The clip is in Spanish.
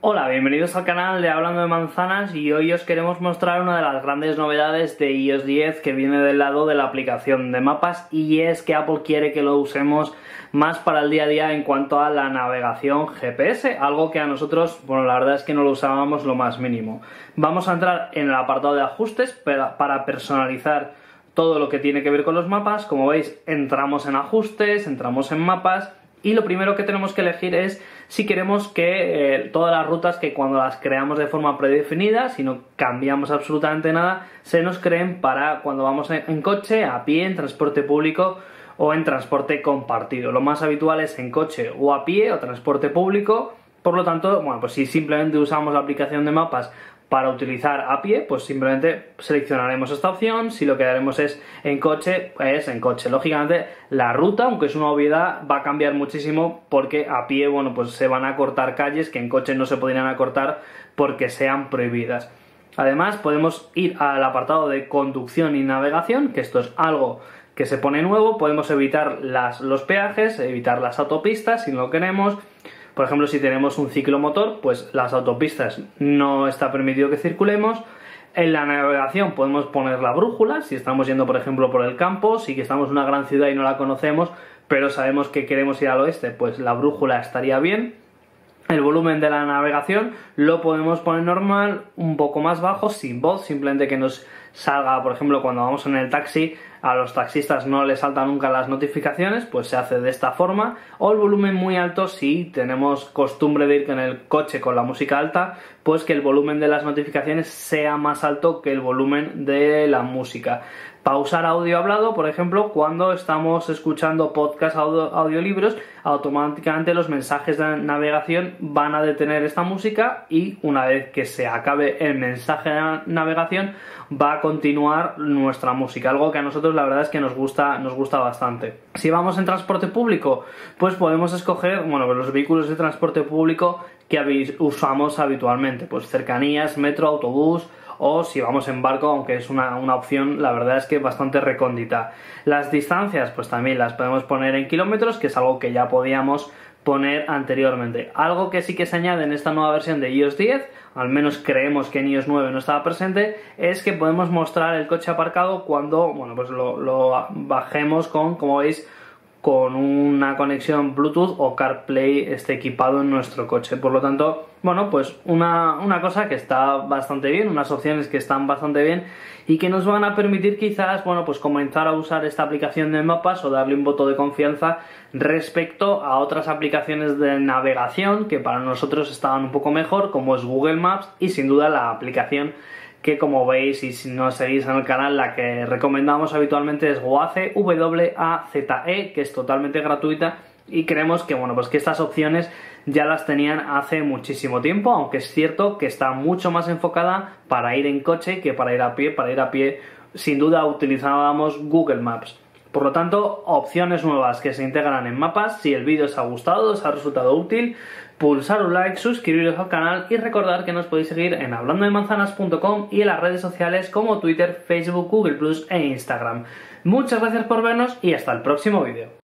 Hola, bienvenidos al canal de Hablando de Manzanas y hoy os queremos mostrar una de las grandes novedades de iOS 10 que viene del lado de la aplicación de mapas, y es que Apple quiere que lo usemos más para el día a día en cuanto a la navegación GPS, algo que a nosotros, bueno, la verdad es que no lo usábamos lo más mínimo. Vamos a entrar en el apartado de ajustes para personalizar todo lo que tiene que ver con los mapas. Como veis, entramos en ajustes, entramos en mapas. Y lo primero que tenemos que elegir es si queremos que todas las rutas que cuando las creamos de forma predefinida, si no cambiamos absolutamente nada, se nos creen para cuando vamos en coche, a pie, en transporte público o en transporte compartido. Lo más habitual es en coche o a pie o transporte público. Por lo tanto, bueno, pues si simplemente usamos la aplicación de mapas para utilizar a pie, pues simplemente seleccionaremos esta opción. Si lo que haremos es en coche, pues en coche. Lógicamente la ruta, aunque es una obviedad, va a cambiar muchísimo porque a pie, bueno, pues se van a cortar calles que en coche no se podrían acortar porque sean prohibidas. Además, podemos ir al apartado de conducción y navegación, que esto es algo que se pone nuevo. Podemos evitar los peajes, evitar las autopistas si no lo queremos. Por ejemplo, si tenemos un ciclomotor, pues las autopistas no está permitido que circulemos. En la navegación podemos poner la brújula, si estamos yendo, por ejemplo, por el campo, si que estamos en una gran ciudad y no la conocemos, pero sabemos que queremos ir al oeste, pues la brújula estaría bien. El volumen de la navegación lo podemos poner normal, un poco más bajo, sin voz, simplemente que nos salga, por ejemplo, cuando vamos en el taxi, a los taxistas no les saltan nunca las notificaciones, pues se hace de esta forma. O el volumen muy alto, si tenemos costumbre de ir en el coche con la música alta, pues que el volumen de las notificaciones sea más alto que el volumen de la música. Pausar audio hablado, por ejemplo, cuando estamos escuchando podcast audiolibros, automáticamente los mensajes de navegación van a detener esta música y una vez que se acabe el mensaje de navegación va a continuar nuestra música, algo que a nosotros la verdad es que nos gusta bastante. Si vamos en transporte público, pues podemos escoger, bueno, pues los vehículos de transporte público que usamos habitualmente, pues cercanías, metro, autobús, o si vamos en barco, aunque es una opción, la verdad es que bastante recóndita. Las distancias, pues también las podemos poner en kilómetros, que es algo que ya podíamos poner anteriormente. Algo que sí que se añade en esta nueva versión de iOS 10, al menos creemos que en iOS 9 no estaba presente, es que podemos mostrar el coche aparcado cuando, bueno, pues lo bajemos con, como veis, con una conexión Bluetooth o CarPlay esté equipado en nuestro coche. Por lo tanto, bueno, pues una cosa que está bastante bien, unas opciones que están bastante bien y que nos van a permitir quizás, bueno, pues comenzar a usar esta aplicación de mapas o darle un voto de confianza respecto a otras aplicaciones de navegación que para nosotros estaban un poco mejor, como es Google Maps, y sin duda la aplicación que, como veis, y si no seguís en el canal, la que recomendamos habitualmente es Waze, W-A-Z-E, que es totalmente gratuita, y creemos que, bueno, pues que estas opciones ya las tenían hace muchísimo tiempo, aunque es cierto que está mucho más enfocada para ir en coche que para ir a pie. Para ir a pie, sin duda, utilizábamos Google Maps. Por lo tanto, opciones nuevas que se integran en mapas. Si el vídeo os ha gustado, os ha resultado útil, pulsar un like, suscribiros al canal y recordar que nos podéis seguir en hablandodemanzanas.com y en las redes sociales como Twitter, Facebook, Google+ e Instagram. Muchas gracias por vernos y hasta el próximo vídeo.